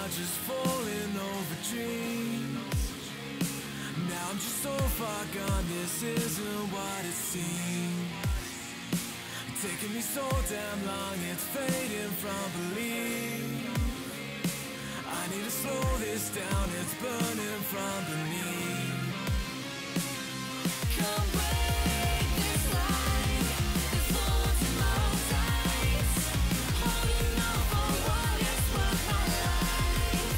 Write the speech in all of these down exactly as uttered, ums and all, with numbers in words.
just falling over dreams. Now I'm just so far gone, this isn't what it seems. Taking me so damn long, it's fading from belief. I need to slow this down, it's burning from beneath. Come break this line, the thorns in my eyes, holding on for what is worth my life.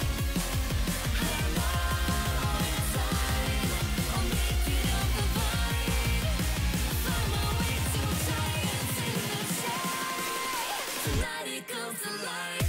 I know in time I'll make it up the vine, find my way to giants in the sky. Tonight it comes to life.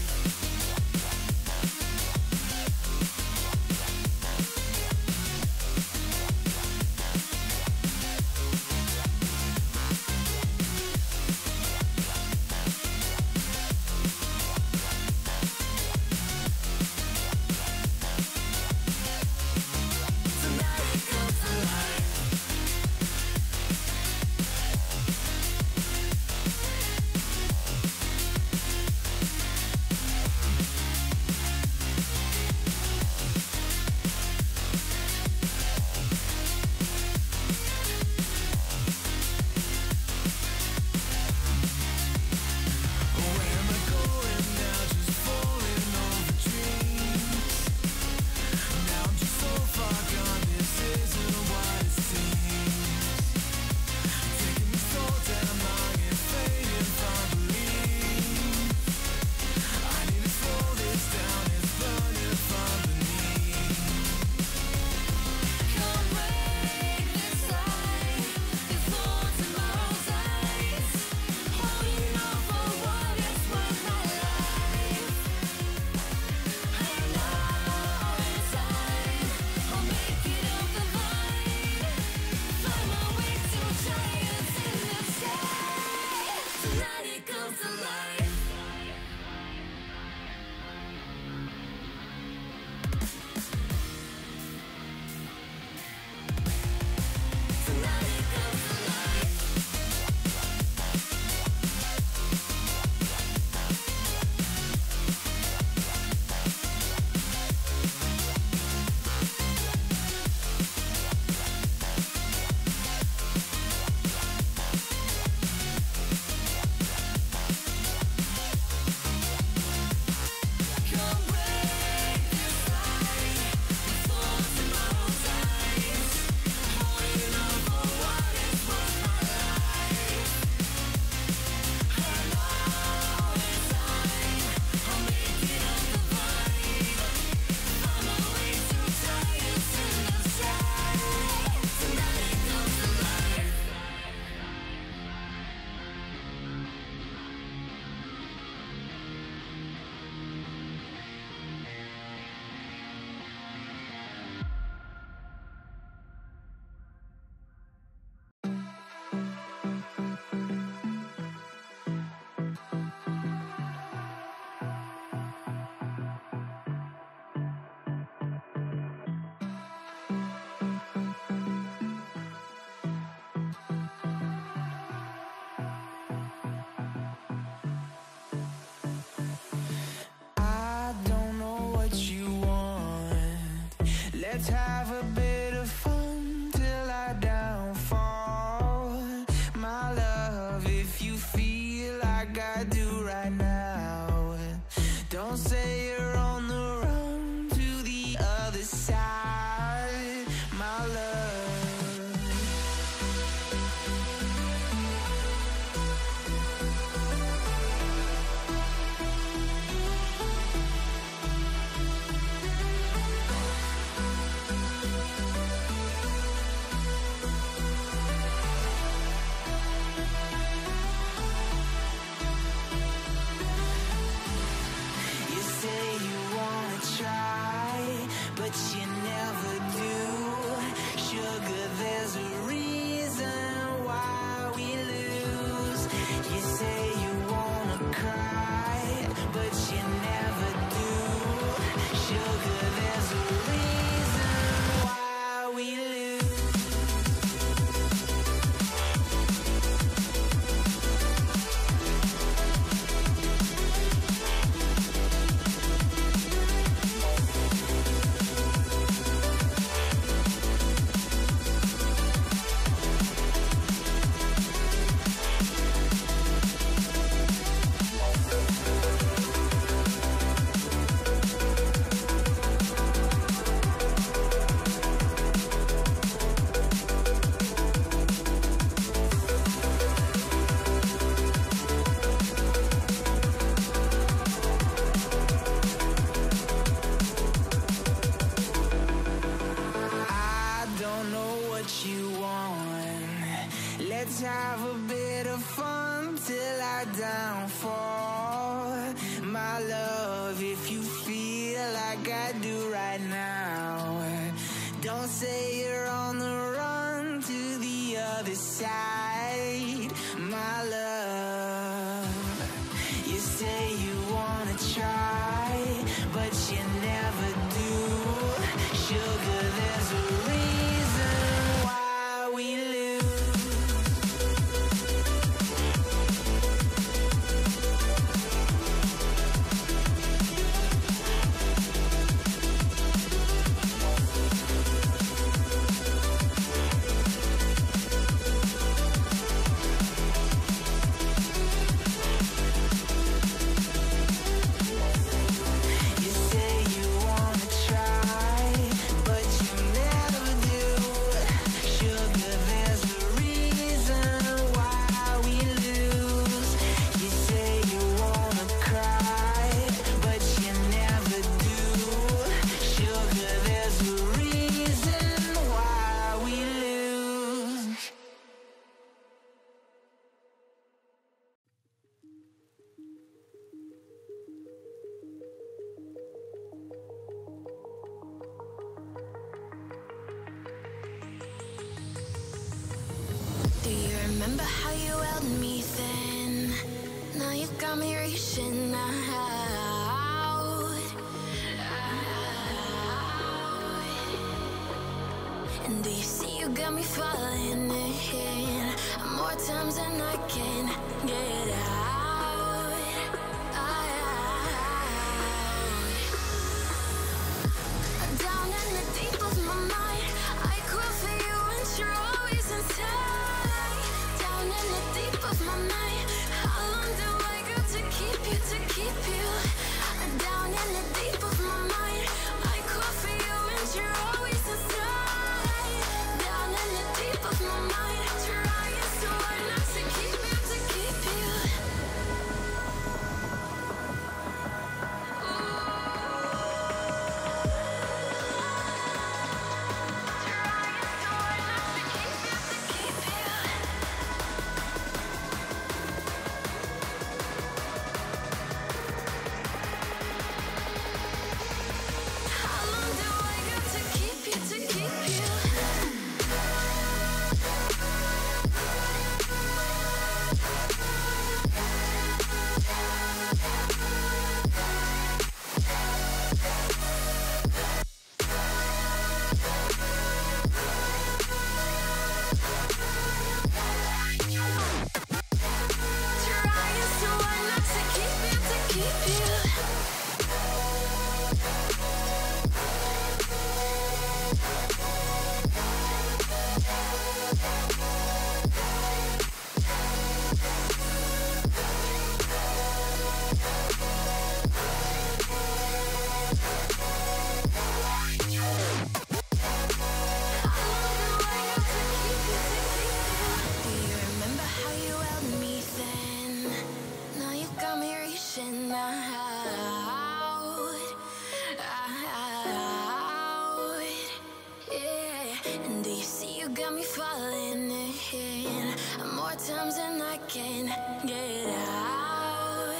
have a bit of fun till I downfall. My love, if you feel like I do right now, don't say you're on the run to the other side. My love, you say you wanna try, but you never do. Sugar, there's a reason why we lose. Do you remember how you held me then? Now you got me reaching out, out. And do you see you got me falling in more times than I can get out, out. Down in the deep of my mind, I crawl for you and you're always inside. Down in the deep of my mind, how long do I got to keep you, to keep you? Down in the deep of my mind, I call for you and you're always inside. Down in the deep of my mind, trying so hard not to keep you, to keep you. Times and I can't get out,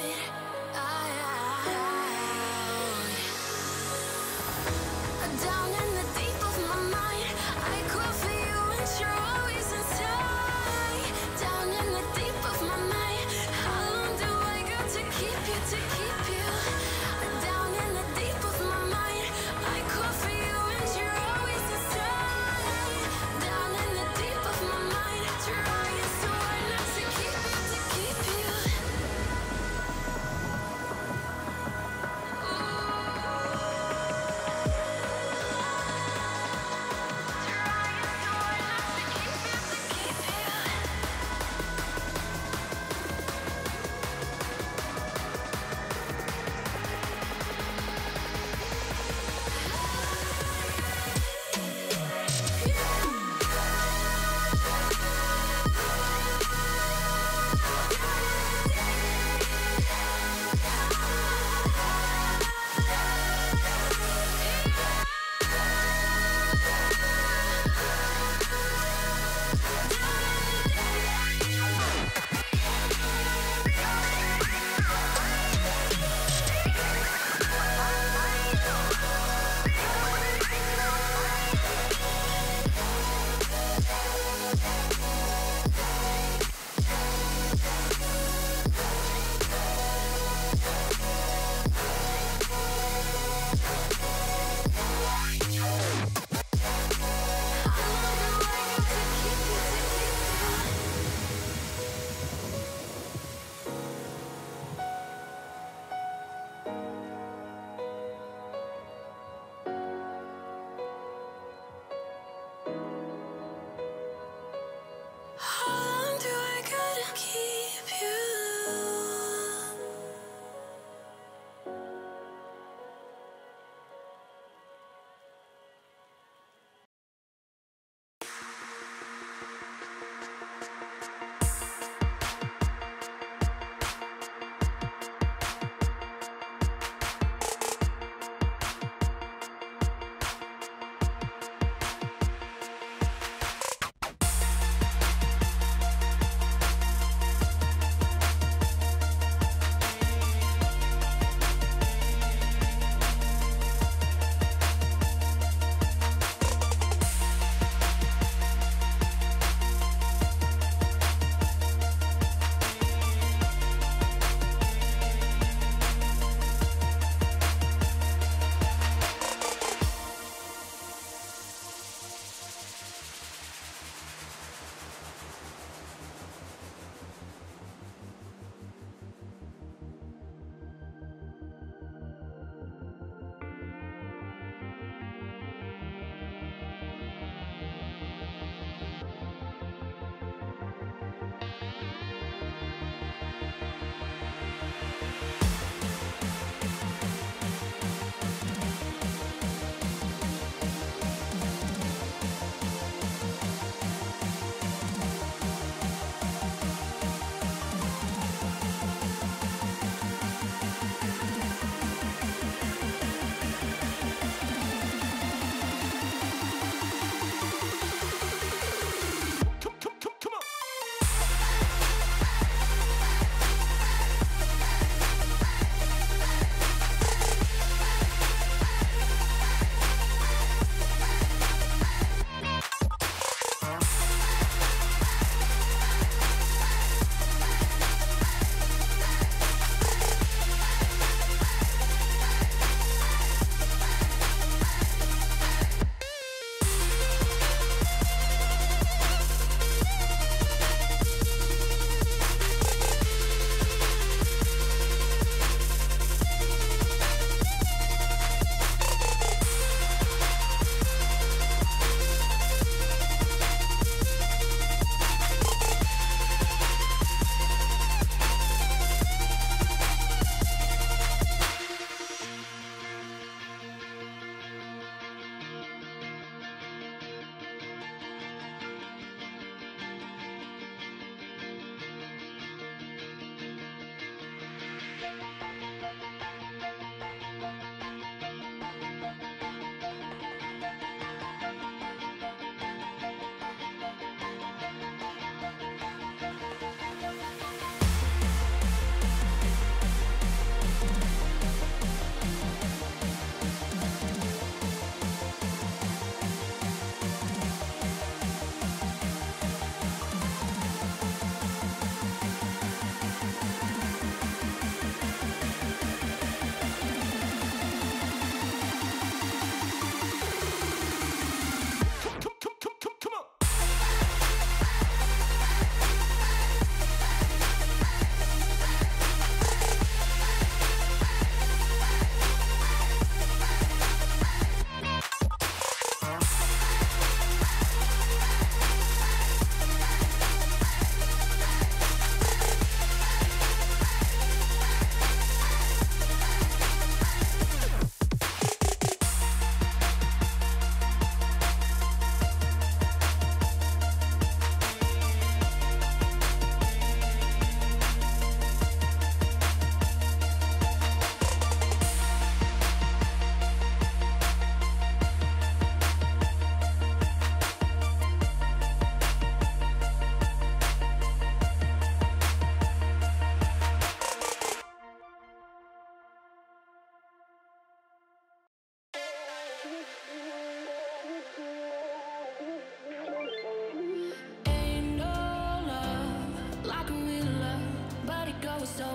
out. Down in the deep of my mind, I crawl for you and you're always inside. Down in the deep of my mind, how long do I got to keep you, to keep you? Down in the deep of my mind, I crawl for you and you're always inside. Down in the deep of my mind, trying so hard not to keep you, to keep you.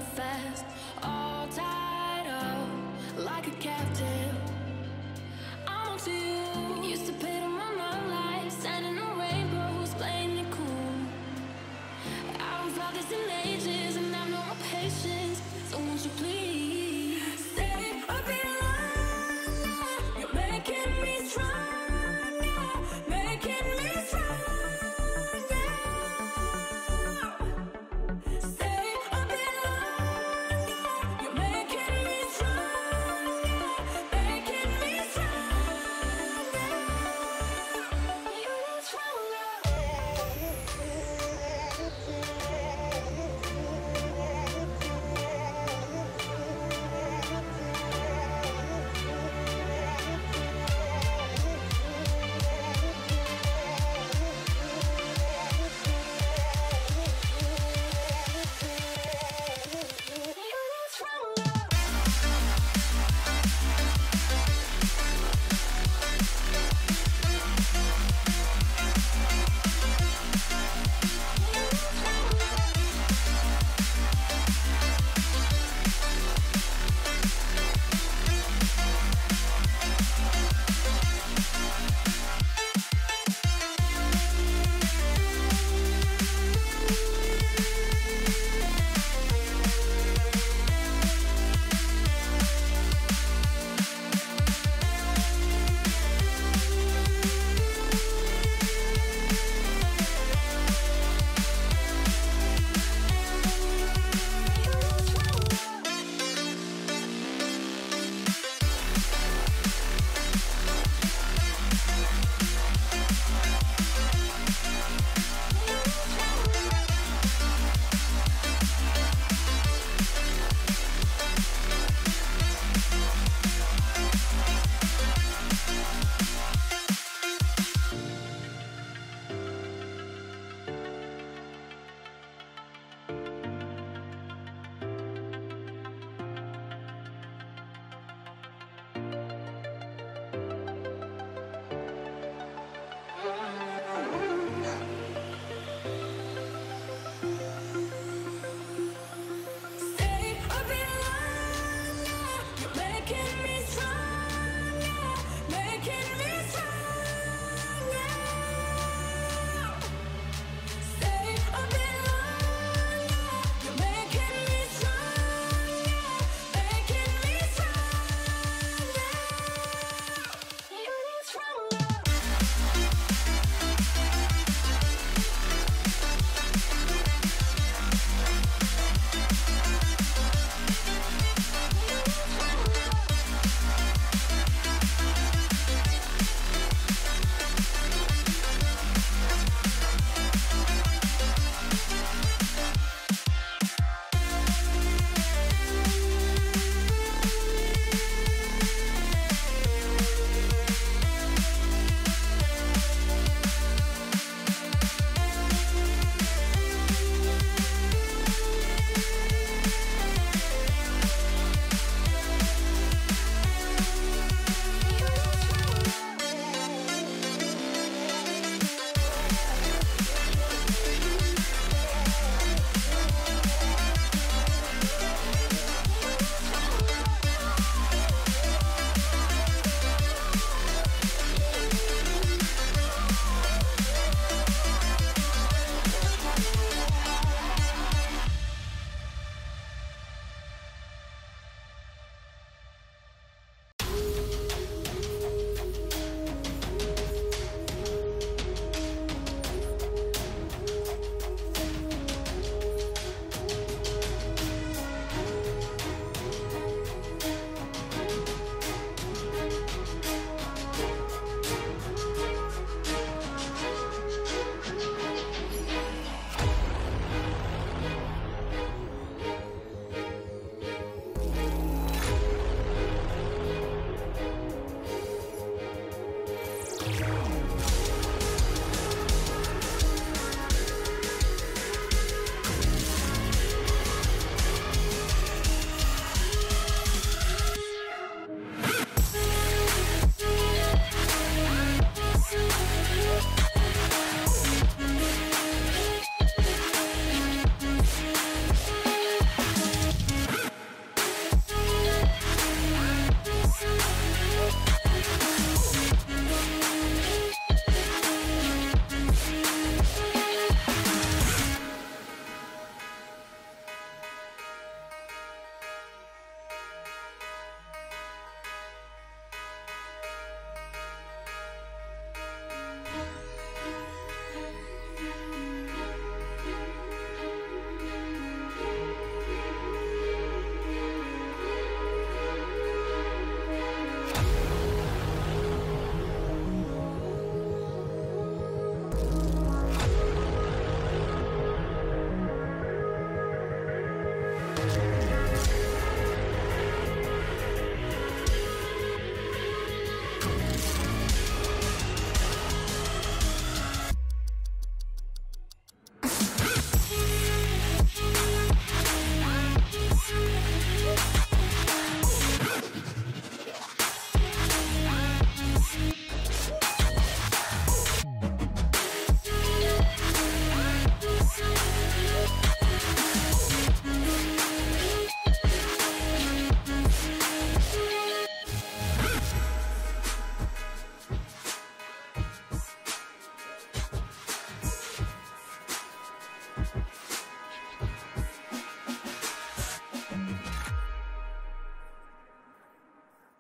fast.